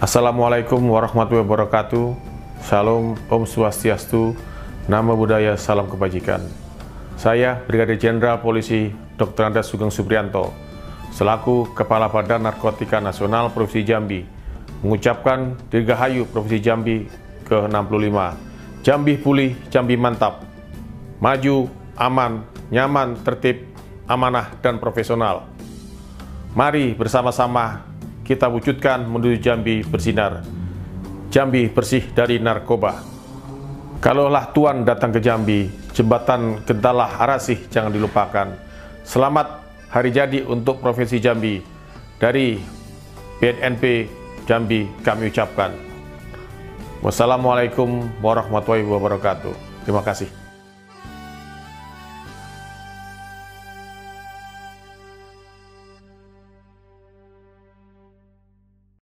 Assalamualaikum warahmatullahi wabarakatuh. Shalom, Om Swastiastu, Namo Buddhaya, Salam Kebajikan. Saya Brigadir Jenderal Polisi Dr. Andes Sugeng Supriyanto, selaku Kepala Badan Narkotika Nasional Provinsi Jambi, mengucapkan Dirgahayu Provinsi Jambi ke-65. Jambi pulih, Jambi mantap. Maju, aman, nyaman, tertib, amanah, dan profesional. Mari bersama-sama kita wujudkan menuju Jambi bersinar. Jambi bersih dari narkoba. Kalaulah Tuan datang ke Jambi, jembatan Gentalah Arasih jangan dilupakan. Selamat hari jadi untuk Provinsi Jambi. Dari BNNP Jambi kami ucapkan. Wassalamualaikum warahmatullahi wabarakatuh. Terima kasih.